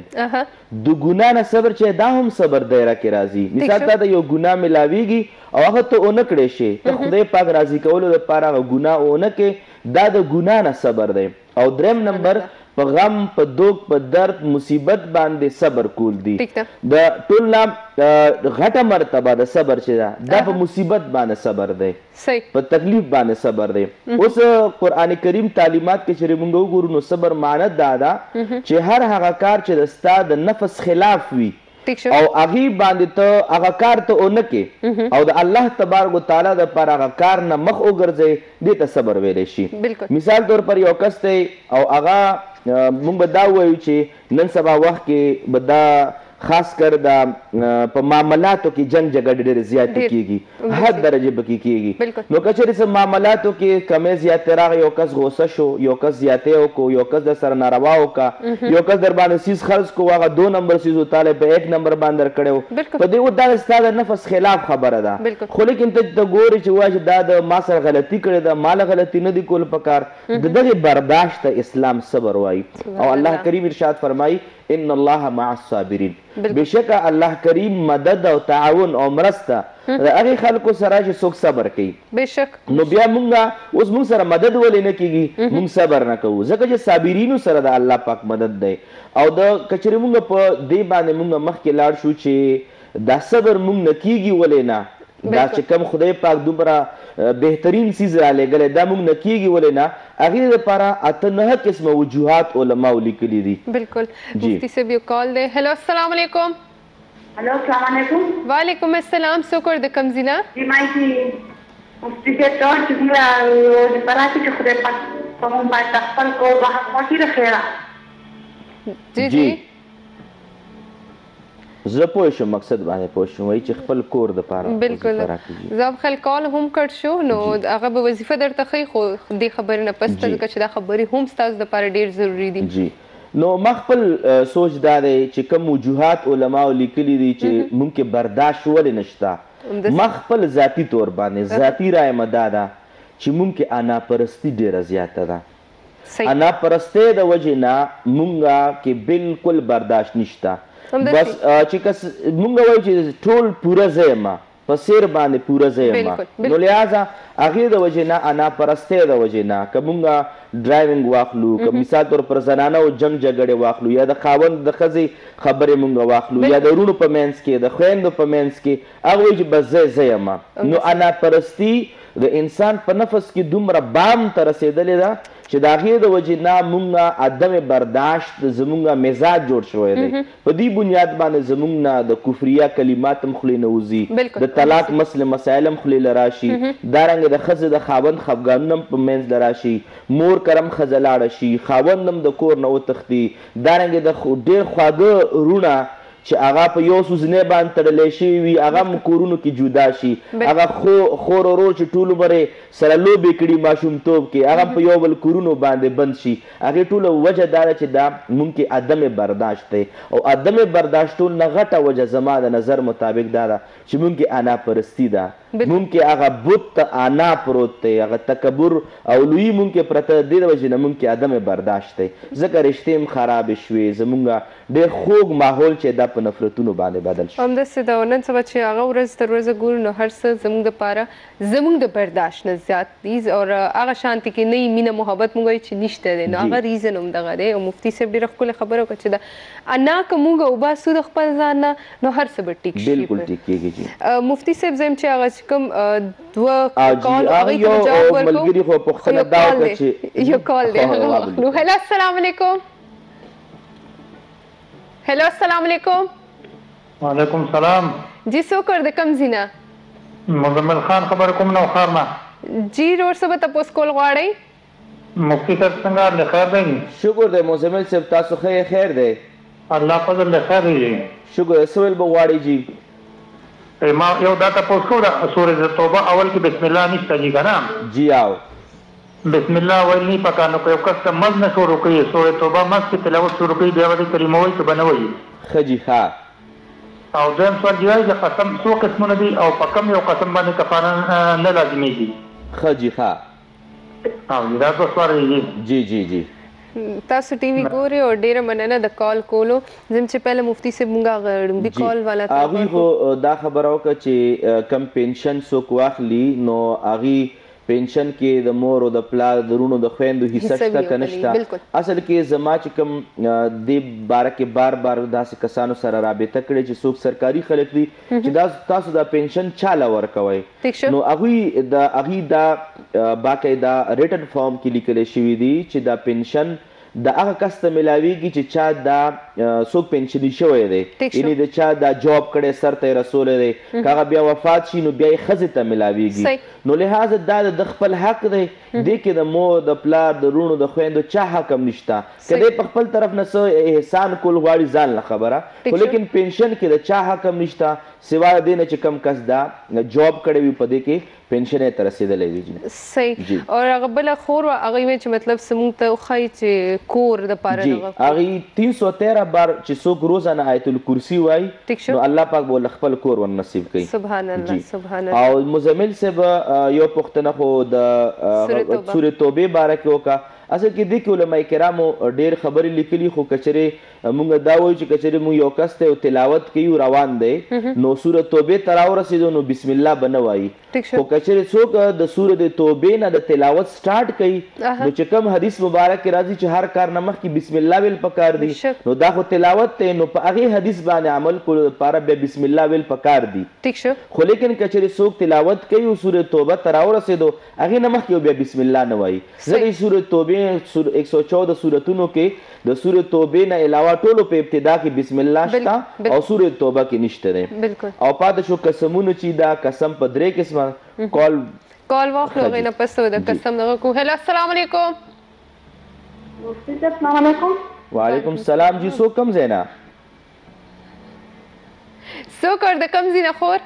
د ګناه نه صبر چې دا هم صبر دایره کې راځي. مثال دا د یو ګناه ملاویږي او هغه ته ونه کړی شي ته خدای پاک راضي کولو لپاره هغه ګناه ونه کې دا د ګناه نه صبر دی. او دریم نمبر په غم په دوک په درد مصیبت باندې صبر کول دي. د ټول نه غټه مرتبه د صبر چې ده دا په مصیبت باندې صبر دی په تکلیف باندې صبر دی. اوس قرآن کریم تعلیمات کې چې موږ وګورو نو صبر معنی دا ده چې هر هغه کار چې د ستا د نفس خلاف وي او هغې باندې ته هغه کار ته ونه کې او د الله تبارک وتعالی دپاره هغه کار نه مخ وګرځئ دې ته صبر ویلی شي. مثال طور پر یو کس دی او هغه مونږ به دا ووایو چې نن سبا وخت کې به دا خاص کر دا په معاملاتو کې جنگ جګړې ډېرې زیاتې کېږي حد درجې پکې کېږي. نو که چېرې څه معاملاتو کې کمی زیاتې راغی یو کس غوسه شو یو کس زیاتې وکړو یو کس در سره ناروا وکړه یو کس در باندې سیز خرڅ کړو هغه دو نمبر سیز و تاله په ایک نمبر باندې در کړی و په دې دا ستا د نفس خلاف خبره ده. خو لیکن ته ته ګورې چې وایي چې دا د ما سره غلطي کړې ده ما له غلطي نه دي کول پکار د دغې برداشت ته اسلام صبر وایي. او الله کریم ارشاد فرمایي ان الله مع الصابرین بشکه الله کریم مدد او تعاون او مرسته د هغې خلکو سره چې څوک صبر کوي. بېشک نو بیا مونږ اوس مونږ سره مدد ولې نه کېږي مونږ صبر نه کوو ځکه چې صابرینو سره د الله پاک مدد دی. او د که چېرې مونږ په دې باندې مونږ مخکې لاړ شو چې دا صبر مونږ نه کېږي ولې نه دا چې کوم خدای پاک دومره بهترین څیز رالیږلی دا مونږ نه کېږي ولې نه هغې دپاره اته نهه قسمه وجوهات علماو لیکلي دي. بالکل مفتي صاحب یو کال دی. هلو السلام علیکم. هلو السلام علیکم. وعلیکم السلام څوک د کوم ځای نه؟ جی مایکي مفتي صاحب ته چې موږ د پراته چې خدای پاک په مونږ باندې خپل کور به خوښي د خیره. جی جی زه پوه شم مقصد باندې پوه شم وایي چې خپل کور دپاره بالکل زه خپل کال هم کټ شو نو هغه به وظیفه درته ښیي خو دې خبرې نه پس ته ځکه چې دا خبرې هم ستاسو دپاره ډېر ضروري دي. جی نو ما خپل سوچ دا دی چې کوم وجوهات علماو لیکلي دي چې مونږ کې برداشت ولې نشته ما خپل ذاتي طور باندې ذاتي رایه مه دا ده چې مونږ کې انا پرستي ډېره زیاته ده. انا پرستۍ د وجې نه مونږه کې بالکل برداشت نشته. بس چې کس مونږ وایو چې ټول پوره زه یم په سیر باندې پوره زه یم، نو لہذا هغې د وجې نه انا پرستۍ د وجې نه که مونږ ډرایوینګ واخلو، که مثال طور پر زنانه او جنګ جګړې واخلو، یا د خاوند د ښځې خبرې مونږ واخلو، یا د وروڼو په منځ کې د خویندو په منځ کې هغه وایي چې بس زه زه یم. نو انا پرستي د انسان په نفس کې دومره بام ته رسېدلې ده چې د هغې د وجې نه مونږ عدم برداشت زمونږ مزاج جوړ شوی دی. په دې بنیاد باندې زمونږ نه د کفریه کلمات هم خولې نه وځي، د طلاق مسله مسایل هم خولې له راشي، دارنګې د ښځې د خاوند خفګانونه هم په منځ له راشي، مور کرم ښځه لاړه شي، خاوند هم د کور نه وتښتي، دارنګې د ډېر خواږه وروڼه چې هغه په یو سوزنۍ باندې تړلی شوي وي هغه هم کورونو کې جدا شي، هغه خور ورور چې ټول عمر یې سره لوبې کړي ماشومتوب کې هغه هم په یو بل کورونو باندې بند شي. هغې ټوله وجه دا ده چې دا مونږ کې عدم برداشت دی، او عدم برداشت ټول نه غټه وجه زما د نظر مطابق دا ده چې مونږ کې انا پرستی ده، مونږ کې هغه بت انا پروت دی، هغه تکبر او لویي مونږ کې پرته د دې د وجې نه مونږ کې عدم برداشت دی، ځکه رشتې هم خرابې شوې، زمونږ ډېر خوږ ماحول چې دا په نفرتونو باندې بدل شو. همداسې ده. نن سبا چې هغه ورځ تر ورځه ګورو نو هر څه زموږ دپاره زموږ د برداشت نه زیات دي، او هغه شانتې کې نه مینه محبت مونږ وایو چې نشته دی، نو هغه ریزن هم دغه دی. او مفتي صاحب ډېره ښکلې خبره وکړه چې د انا که مونږ وباسو د خپل ځان نه نو هر څه به ټیک شي. بالکل ټیک کېږي جي. مفتي صاحب زه یم چې هغه چې کوم دوه کال هغه یو ملګري خو پوښتنه دا وکړه چې یو کال دی هغه واخلو. هلو السلام علیکم. هلو السلام علیکم. وعلیکم سلام. جی څوک ور د کوم ځای نه؟ مزمل خان خبر کوم نوښار نه. جی ورور څه به تپوس کول غواړئ؟ مفتي صاحب څنګه حال دی؟ خیر دی؟ شکر دی مزمل صاحب، تاسو ښه خیر دی؟ الله فضل دی خیر دی. شکر. څه ویل به غواړئ جی؟ ما یو دا تپوس کوو د سورة توبه اول کې بسم الله نشته جی که نه؟ جی آو بسم الله ویل نه پکار نو که یو کس ته مز نه شروع کوي سورة توبه مز کې تلاوت شروع کوي بیا به کلمه وایي که به نه وایي؟ ښه جي ښه. او دویم سوال دی چې قسم څو قسمونه دي او په کوم یو قسم باندې کفاره نه لازمیږي؟ ښه جي ښه. او دا دوه سوال دي. جی جی جی. تاسو ټي وي ګورئ او ډېره مننه د کال کولو. زم چې پهله مفتي صاحب مونږ هغه ړومبي کال والا ته هغوی خو دا خبره وکړه چې کم پنشن څوک واخلي نو هغوی پنشن کې د مور او د پلار د وروڼو د خویندو حصه شته که نشته. اصل کې زما چې کوم دې باره کې بار بار داسې کسانو سره رابطه کړې چې څوک سرکاري خلک دي چې دا تاسو دا پنشن چاله ورکوئ نو هغوی د هغوی دا باقاعده ریټن فارم کې لیکلی شوي دي چې دا پنشن د هغه کس ته میلاویږي چې چا دا څوک پنشني شوی دی، یعنې د چا دا جاب کړی سر ته یې رسولی دی، که هغه بیا وفات شي نو بیا یې ښځې ته میلاویږي. نو لحاظه دا د خپل حق دی، دې کې د مور د پلار د وروڼو د خویندو چا حق هم نشته. که دی په خپل طرف نه څه احسان کول غواړي ځان له خبره، خو لیکن پنشن کې د چا حق هم نشته سوا د دې نه چې کم کس دا جاب کړی وي په دې کې پنشن یې ته رسېدلی وي. صحیح. او هغه بله خور وه هغوی ویل چې مطلب څه مونږ ته وښایي چې کور دپاره جی هغوی تین سو تیرہ بار چې څوک روزانه آیت الکرسي وایي نو الله پاک به له خپل کور ور نصیب کوي. سبحان الله سبحان الله. او مزمل صاحب یو پوښتنه خو د سورة توبې باره کې وکړه. اصل کې دې کې علماء کرامو ډېر خبرې لیکلي، خو کچرې مونږ دا وایو چې کچرې مونږ یو کس ته تلاوت کوي روان دی نو سورة توبې ته راورسېدو نو بسم الله به نه وایي، خو کچرې څوک د سورة توبې نه د تلاوت سټارټ کوي نو چې کوم حدیث مبارک کې راځي چې هر کار نه مخکې بسم الله ویل پکار دی نو دا خو تلاوت دی، نو په هغې حدیث باندې عمل کولو لپاره بیا بسم الله ویل پکار دی. خو لیکن کچرې څوک تلاوت کوي او سورة توبه ته راورسېدو هغې نه مخکې بیا بسم الله نه وایي. ځکه سورة توبې ایک سو چودہ سورتونو کې د سورة توبې نه علاوه ټولو په ابتدا کې بسم الله شته او سورة توبه کې نشته دی. او پاتې شو قسمونه چې دا قسم په درې قسمه کال کال واخلو هغې نه پس د قسم دغه کوو. هلو السلام علیکم. مفتي صاحب السلام علیکم. وعلیکم السلام. جی څوک کوم ځای نه؟ څوک ور د کوم ځای نه خور؟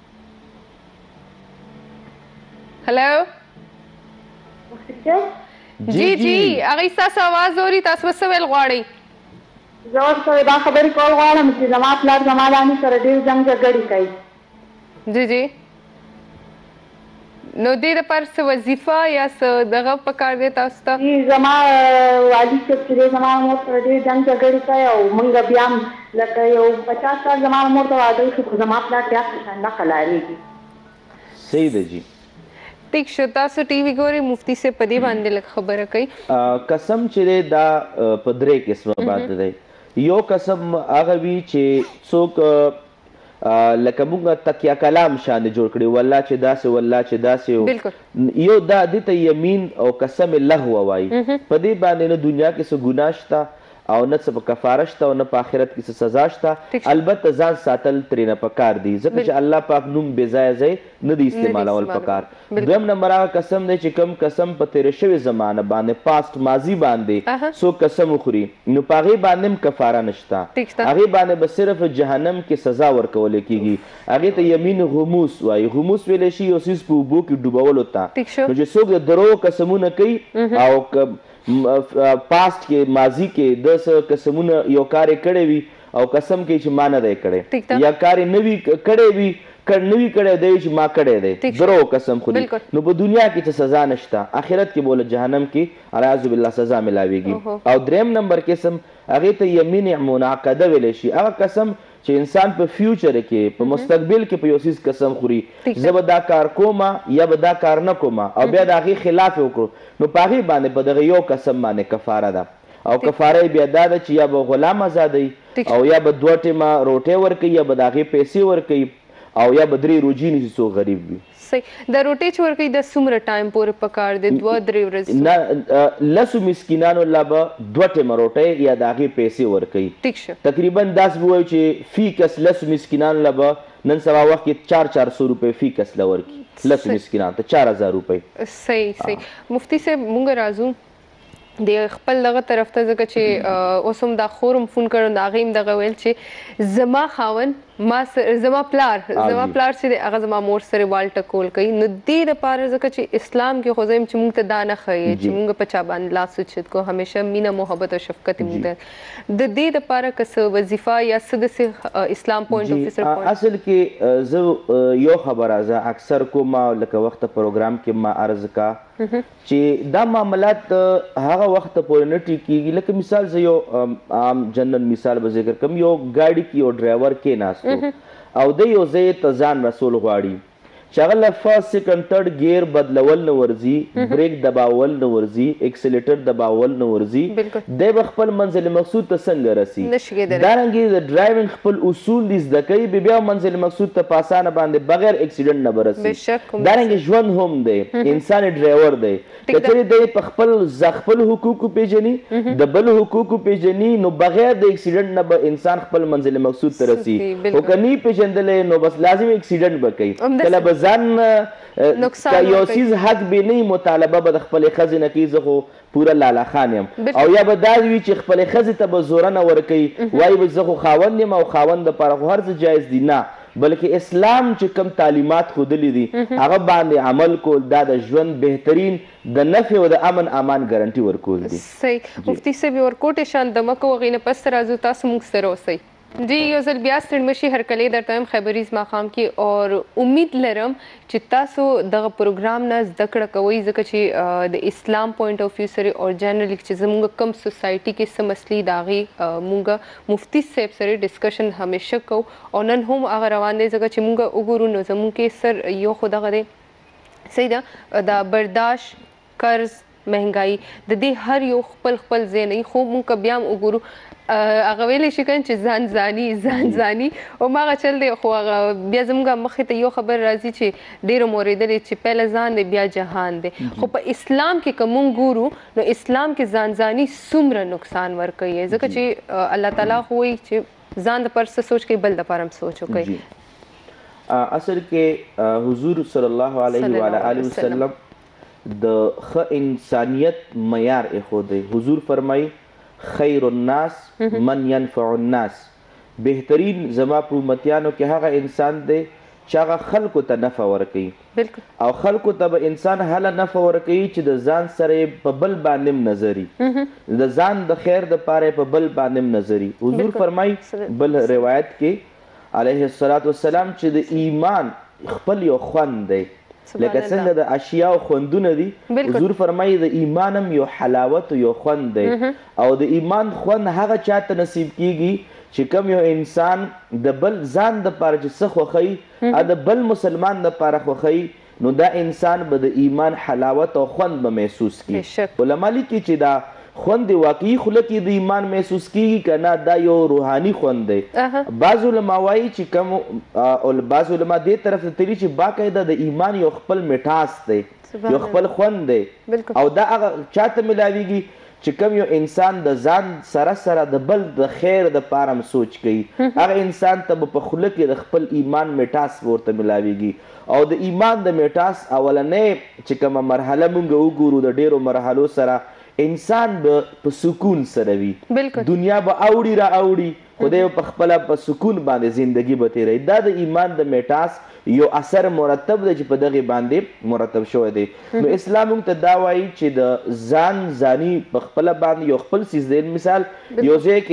هلو مفتي صاحب جی جی هغې ستاسو اواز اوري، تاسو به څه ویل غواړئ؟ زه ورته دا خبرې کول غواړم چې زما پلار زما دانې سره ډېر جنګ جګړې کوي. جی جی نو دې دپاره څه وظیفه یا څه دغه پکار دی تاسو ته؟ زما والي صاحب چې دی زما مور سره ډېر جنګ جګړې کوي او موږ بیا هم لکه یو پچاس کال زما مور ته واده وشو خو زما پلار بیا پسنده قلاریږي. صحیح ده جی. ٹھیک شو. تاسو ټي وي ګورئ، مفتي صاحب په دې باندې لږ خبره کوي. قسم چې دی دا په درې قسمه باندې دی. یو قسم هغه وي چې څوک لکه موږ تکیه کلام شانې جوړ کړي، والله چې داسې والله چې داسې، یو دا دې ته یمین او قسم لهو وایي. په دې باندې نه دنیا کې څه ګناه شته او نه څه په کفاره شته او نه په آخرت کې څه سزا شته. البته ځان ساتل ترېنه پکار دي ځکه چې الله پاک نوم بې ځایه ځای نه دی استعمالول پکار. دویم نمبر هغه قسم دی چې کوم قسم په تېره شوې زمانه باندې پاست ماضي باندې څوک قسم وخوري نو په هغې باندې هم کفاره نشته، هغې باندې به صرف جهنم کې سزا ورکولی کېږي. هغې ته یمین غموس وایي. غموس ویلی شي یو څیز په اوبو کې ډوبولو ته. نو چې څوک د دروغو قسمونه کوي او پاست کې ماضي کې د څه قسمونه یو کار یې کړی وي او قسم کوي چې ما نه دی کړی، یا کار یې نه وي کړی وي نه وي کړی دی چې ما کړی دی، درو قسم خوري، نو په دنیا کې څه سزا نشته، آخرت کې بوله جهنم کې اعوذ بالله سزا ملاویږي. او دریم نمبر قسم هغې ته یمین منعقده ویلی شي. هغه قسم چې انسان په فیوچر کې په مستقبل کې په یو څیز قسم خوري، زه به دا کار کومه یا به دا کار نه کومه او بیا د هغې خلاف یې وکړو، نو په هغې باندې په دغه یو قسم باندې کفاره ده. او کفاره یې بیا دا ده چې یا به غلام ازادوي او یا به دوه ټیمه روټۍ ورکوي یا به د هغې پیسې ورکوي او یا به درې روجې نیسي څوک غریب وي. صحیح. د روټۍ چې ورکوي د څومره ټایم پورې پکار دی؟ دوه درې ورځې؟ نه، لسو مسکینانو له به دوه ټیمه روټۍ یا د هغې پیسې ورکوي. ټیک شه. تقریبا داسې به وایو چې فی کس لسو مسکینانو له به نن سبا وخت کې چار چار سو روپۍ فی کس له ورکړي، لسو مسکینانو ته چار هزار روپۍ. صحیح صحیح. مفتي صاحب مونږ راځو د خپل دغه طرف ته ځکه چې اوس هم دا خور هم فون کړی د هغې هم دغه ویل چې زما خاوند ما زما پلار زما پلار چې دی هغه زما مور سره وال ټکول کوي. نو دې دپاره ځکه چې اسلام کې خو زه یم چې مونږ ته دا نه ښیي چې مونږ په چا باندې لاس اوچت کړو، همیشه مینه محبت او شفقت یې مونږ ته د دې دپاره که څه وظیفه یا څه داسې اسلام پوینټ اف ویو؟ اصل کې زه یو خبره زه اکثر کوم لکه وخته پروګرام کې ما عرض کا چې دا معاملات هغه وخت پورې نه ټیکېږي. لکه مثال زه یو عام جنرال مثال به ذکر کوم، یو ګاډي کې یو ډرایور کېناستو او د یو ځای ته ځان رسول غواړي چې هغه له فرست سیکنډ تھرډ ګیر بدلول نه ورځي، بریک دباول نه ورځي، اکسلیټر دباول نه ورځي، دی به خپل منزل مقصود ته څنګه رسي؟ دارنګې د ډرایوینګ خپل اصول دې زده کوي، بیا منزل مقصود ته په اسانه باندې بغیر اکسیډنټ نه به رسي. دارنګې ژوند هم دی، انسان ډرایور دی، که چېرې دی په خپل خپل حقوقو پیژني د بل حقوقو پیژني نو بغیر د اکسیډنټ نه به انسان خپل منزل مقصود ته رسي. خو که نه پیژندلی نو بس لازم اکسیډنټ به کوي. کله به ځان یو څیز حق به نه مطالبه به د خپلې ښځې نه کوي، زه خو پوره لالا خان یم، او یا به دا وي چې خپلې ښځې ته به زوره نه ورکوي، وایي به زه خو خاوند یم او خاوند دپاره خو هر څه جایز دي. نه، بلکې اسلام چې کوم تعلیمات ښودلي دي هغه باندې عمل کول دا د ژوند بهترین د نفع او د امن امان ګارنټي ورکول دي. صحیح. مفتي صاحب ورکوټې شان د مکو هغې نه پس راځو، تاسو موږ سره اوسئ. جی یو ځل بیا ستړي مشي هرکلی درته وایم خبریز ماښام کې، او امید لرم چې تاسو دغه پروګرام نه زده کړه کوئ ځکه چې د اسلام پوینټ اف ویو سره او جنرلی چې زموږ کم سوسایټي کې څه مسلې د هغې موږ مفتي صاحب سره ډسکشن همیشه کوو او نن هم هغه روان دی ځکه چې موږ وګورو نو زموږ کې سر یو خو دغه دی صحیح ده د برداشت، قرض، مهنګایي د دې هر یو خپل خپل ځای نه خو موږ بیا هم وګورو هغه ویلی شي که چې ځان ځاني ځان ځاني هماغه چل دی، خو هغه بیا زموږ مخې ته یو خبر راځي چې ډېرو مو اورېدلې چې پهله ځان دی بیا جهان دی. خو په اسلام کې که موږ ګورو نو اسلام کې ځان ځاني څومره نقصان ورکوي ځکه چې الله تعالی خو وایي چې ځان دپاره څه سوچ کوي بل دپاره هم سوچ وکوي. اصل کې حضور صلی الله علیه وآله وسلم د ښه انسانیت معیار ایښودی. حضور فرمایي خیر الناس من ينفع الناس، بهترین زما په امتیانو کې هغه انسان دی چې هغه خلکو ته نفع ورکوي، او خلکو ته به انسان هله نفع ورکوي چې د ځان سره په بل باندې هم نظري، د ځان د خیر دپاره په بل باندې هم نظري. حضور فرمایي بل روایت کې علیه الصلاة والسلام چې د ایمان خپل یو خوند دی لکه څنګه د اشیاء خوندونه دي حضور فرمایي د ایمان هم یو حلاوت یو خوند دی او د ایمان خوند هغه چاته نصیب کیږي چې کوم یو انسان د بل ځان دپاره چې څه خوښوي ا د بل مسلمان دپاره خوښوي نو دا انسان به د ایمان حلاوت او خوند به محسوس کړي علما لیکي چې دا خوند واقعي خوله کې د ایمان محسوس کیږي که نه دا یو روحاني خوند دی بعض علما وایي چې کوم بعض علما دې طرف ته تلي چې باقاعده د ایمان یو خپل مټاس دی یو خپل خوند دی او دا هغه چاته ملاویږي چې کوم یو انسان د ځان سره سره د بل د خیر د پاره هم سوچ کوي هغه انسان ته به په خوله کې د خپل ایمان مټاس ورته ملاویږي او د ایمان د مټاس اولنۍ چې کومه مرحله مونږ وګورو د ډیرو مرحلو سره انسان به په سکون سره وي دنیا به اوړي را اوړي خدای په خپله په سکون باندې زندگی به تیروي دا د ایمان د مټاس یو اثر مرتب دی چې په دغې باندې مرتب شوی دی نو اسلام موږ ته دا وایي چې د ځان ځاني په خپله باندې یو خپل څیز دی مثال یو ځای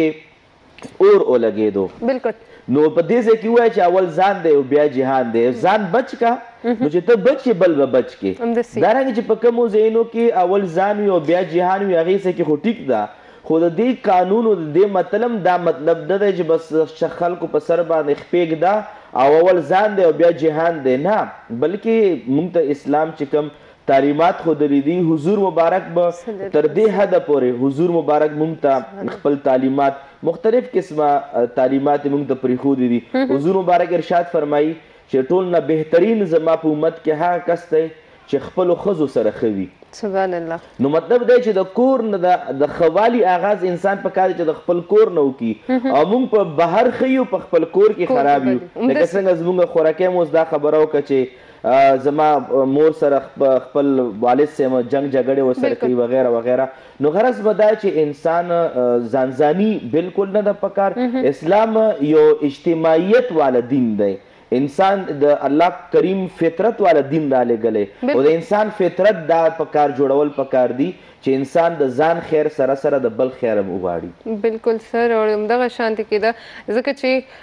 کې اور ولګېدو نو په دې ځای کې ووایه چې اول ځان دی او بیا جهان دی ځان بچ کا نو چې ته بچ بل به بچ کې دارنګې چې په کومو ځایونو کې اول ځان وي او بیا جهان وي هغې ځای کې خو ټیک ده خو د دې قانون او د دې مطلب دا مطلب نه دی چې بس خلکو په سر باندې خپې ږده او اول ځان دی او بیا جهان دی نه بلکې موږ ته اسلام چې کوم تعلیمات ښودلي دي حضور مبارک به تر دې حده پورې حضور مبارک موږ ته خپل تعلیمات مختلف قسمه تعلیمات موږ ته پرېښودي دي حضور مبارک ارشاد فرمایي چې ټول نه بهترین زما په امت کې هغه کس دی چې خپلو ښځو سره ښه وي سبحان الله نو مطلب دی چې د کور نه د ښوالي آغاز انسان په کار چې د خپل کور نه وکړي او موږ په بهر ښه یو په خپل کور کې خراب یو لکه څنګه زموږ خوراکی مو اوس دا خبره وکړه چې زما مور سره خپل والد سره جنگ جګړې ورسره کوي وغیره وغیره نو غرض به دا چې انسان ځانځاني بالکل نه ده پکار اسلام یو اجتماعیت والا دین دی انسان د الله کریم فطرت والا دین را لګلی او د انسان فطرت دا پکار جوړول پکار دي چې انسان د ځان خیر سره سره د بل خیر هم وغواړي بالکل سر او همدغه شانتې کېده ځکه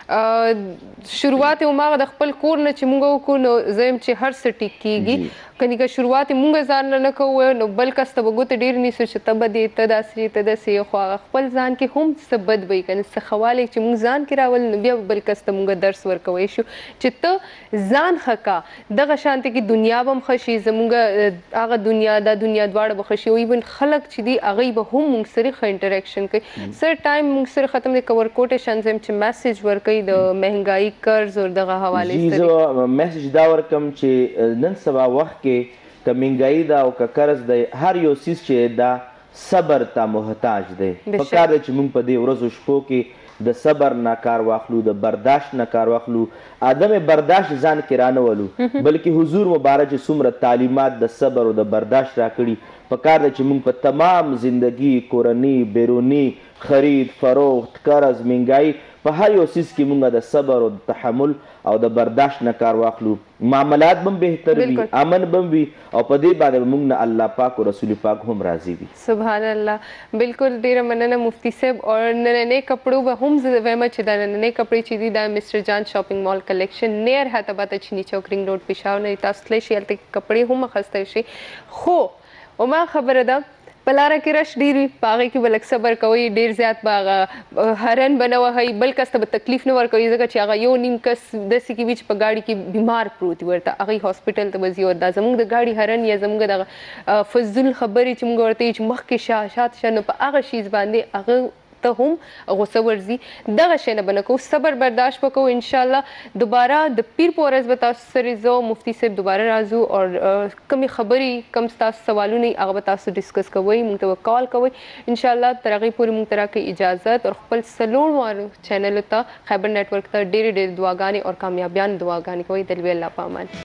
چې شروعات یې هماغه د خپل کور نه چې موږ وکړو نو زه یم چې هر څه ټیک کېږي کنې که شروعات یې موږ ځان نه نه کوو نو بل کس ته به ګوتې ډېر نیسو چې ته به دې ته داسې ته داسې خو هغه خپل ځان کې هم څه بد به وي که نه څه ښه والی چې موږ ځان کې راولو نو بیا به بل کس ته موږ درس ورکوی شو چې ته ځان ښه کا دغه شانتې کې دنیا به هم ښه شي زموږ هغه دنیا دا دنیا دواړه به ښه شي او ایون خلک چې دي هغوی به هم موږ سره ښه انټریکشن کوي سر ټایم موږ سره ختم دی که ورکوټیشنز یم چې میسیج ورکوي د مهنګایي قرض او دغه حوالې سره زه میسیج دا ورکم چې نن سبا وخت کې که مهنګایي ده او که قرض دی هر یو څیز چې دا صبر ته محتاج دی پکار دی چې موږ په دې ورځو شپو کې د صبر نه کار واخلو د برداشت نه کار واخلو عدم برداشت ځان کې رانولو بلکې حضور مبارک چې څومره تعلیمات د صبر او د برداشت راکړي پکار دی چې موږ په تمام زندگی کورني بیروني خرید فروخت قرض مهنګایي په هر یو څیز کې موږ د صبر او د تحمل او د برداشت نه کار واخلو معاملات به بهتر وي امن به وي او په دې باندې موږ نه الله پاک او رسول پاک هم راضي وي سبحان الله بالکل ډیره مننه مفتی صاحب او نننۍ کپړو به هم زه وایم چې دا نننۍ کپړې چې دي دا مسټر جان شاپینګ مال کلیکشن نیر حتبات چینی چوک رینګ روډ پېښور نه تاسو تللی شئ هلته کپړې هم اخیستی شئ خو وما خبره ده په لاره کې رش ډېر وي په هغې کې به لږ صبر کوئ ډېر زیات به هغه هرن به نه وهئ بل کس ته به تکلیف نه ورکوئ ځکه چې هغه یو نیم کس داسې کې وي چې په ګاډي کې بیمار پروت وي ورته هغوی هاسپټل ته به ځي او دا زموږ د ګاډي هرن یا زموږ دغه فضول خبرې چې موږ ورته وایو چې مخکې شه شاته شه نو په هغه شیز باندې هغه ته هم غوسه ورځي دغه شی نه به نه کوو صبر برداشت به کوو انشاءالله دوباره د پیر په ورځ به تاسو سره زه مفتی صاحب دوباره راځو او کمې خبرې کم ستاسو سوالونه هغه به تاسو ډسکس کوئ موږ ته به کال کوئ انشاءالله تر هغې پورې موږ ته راکوئ اجازت او خپل څلور چینلو ته خیبر نیټورک ته ډېرې ډېرې دعاګانې او کامیابیان دعاګانې کوئ د لوی الله په امان